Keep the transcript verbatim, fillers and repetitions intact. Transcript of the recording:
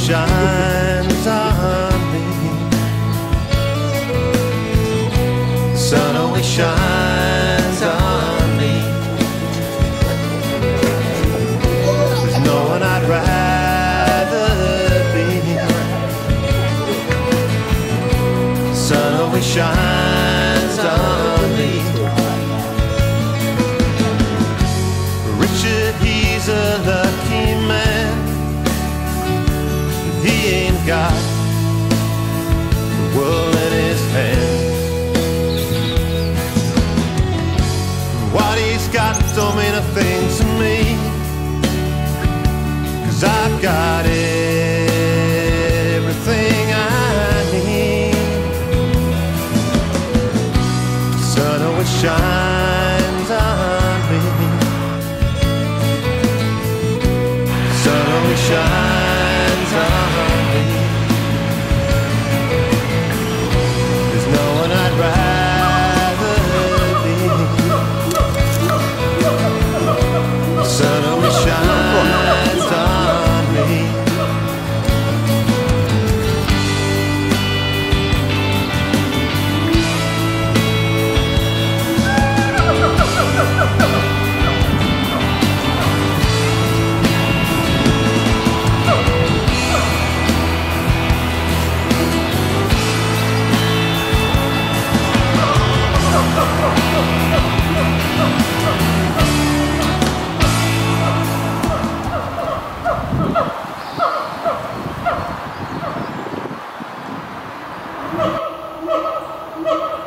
shines on me. The sun always shines on me. There's no one I'd rather be. The sun always shines on me. Richard, he's a lucky man. He ain't got the world in his hands. What he's got don't mean a thing to me, 'cause I've got everything I need. The sun always shines on me. The sun always shines on me. There's no one I'd rather be. The sun always shines on me. Look, look, look.